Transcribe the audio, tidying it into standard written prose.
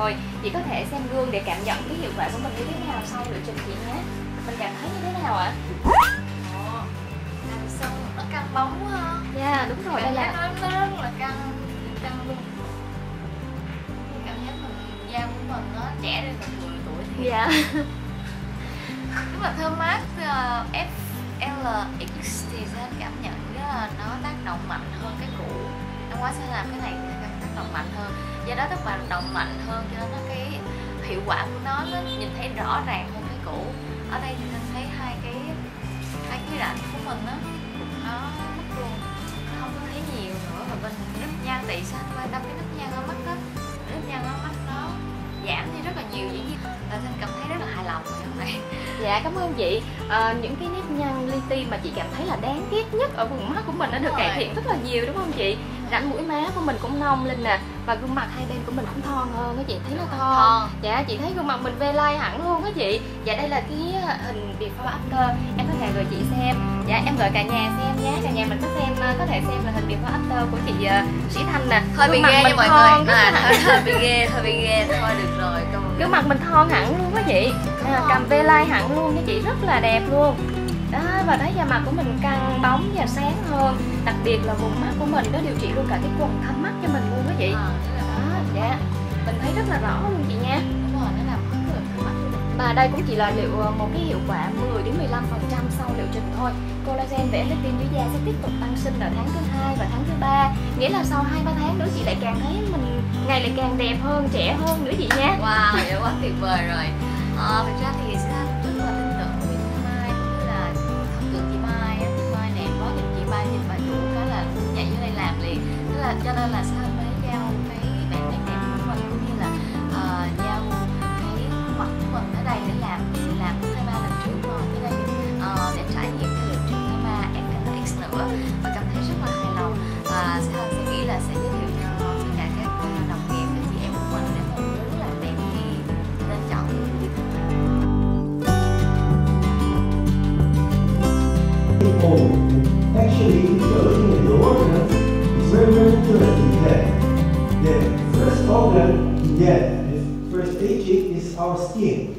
rồi. Chị có thể xem gương để cảm nhận cái hiệu quả của mình như thế nào sau liệu trình chị nhé. Mình cảm thấy như thế nào ạ? Làm xong nó căng bóng quá ha. Dạ đúng rồi, đây là nó rất là căng luôn. Cảm giác mình da của mình nó trẻ lên tầm 10 tuổi thì dạ. rất là thơm mát. FLX thì sẽ cảm nhận là nó tác động mạnh hơn cái cũ. Năm ngoái sẽ làm cái này tác động mạnh hơn, do đó tác động mạnh hơn cho nên nó cái hiệu quả của nó nhìn thấy rõ ràng hơn cái cũ. Ở đây thì mình thấy hai cái rãnh của mình nó mất luôn, nó không có thấy nhiều nữa. Và bên nếp nhăn tại sao qua đâm cái nếp nhăn ở mắt đó, nếp nhăn ở mắt nó giảm đi rất là nhiều, và Thanh cảm thấy rất là hài lòng trong này. Dạ cảm ơn chị. Những cái nếp nhăn li ti mà chị cảm thấy là đáng ghét nhất ở vùng mắt của mình đã được cải thiện rất là nhiều đúng không chị? Rãnh mũi má của mình cũng nông lên nè, và gương mặt hai bên của mình cũng thon hơn á chị, thấy nó thon. Dạ chị thấy gương mặt mình V-line hẳn luôn á chị. Dạ đây là cái hình before after, em có thể gửi chị xem. Dạ em gửi cả nhà xem nhé, cả nhà mình có thể xem là hình before after của chị Sĩ Thanh nè. Hơi bị ghê nha mọi người. Hơi bị ghê thôi được rồi. Gương mặt mình thon hẳn luôn á chị, cầm V-line hẳn luôn nha chị, rất là đẹp luôn. Đó, và thấy da mặt của mình căng bóng và sáng hơn. Đặc biệt là vùng mắt của mình nó điều trị luôn cả cái quầng thâm mắt cho mình luôn á chị. Đó, dạ mình thấy rất là rõ luôn chị nha. Đúng rồi, nó làm hết cái thâm mắt luôn. Và đây cũng chỉ là một cái hiệu quả 10 đến 15% sau liệu trình thôi. Collagen và elastin dưới da sẽ tiếp tục tăng sinh ở tháng thứ 2 và tháng thứ 3. Nghĩa là sau 2-3 tháng nữa chị lại càng thấy mình ngày lại càng đẹp hơn, trẻ hơn nữa chị nha. Wow, vậy quá tuyệt vời rồi. Thực ra thì sẽ rất là tin tưởng với chị Mai, cũng như là thần tượng chị Mai nè, có nhìn chị Mai nhìn bà chủ khá là nhảy vô đây làm liền. Thế là cho nên là sao mới giao cái bản nét đẹp của mình cũng như là giao cái mặt của mình ở đây để làm 2-3 lần trước rồi tới đây để trải nghiệm cái liệu trình thứ 3 FLX nữa, và cảm thấy rất là hài lòng. Và sẽ nghĩ là sẽ giới thiệu cho tất cả các đồng nghiệp và chị em của mình để mình muốn làm đẹp thì nên chọn Actually, looking at the organ is very interesting that the first organ in that, the first aging is our skin.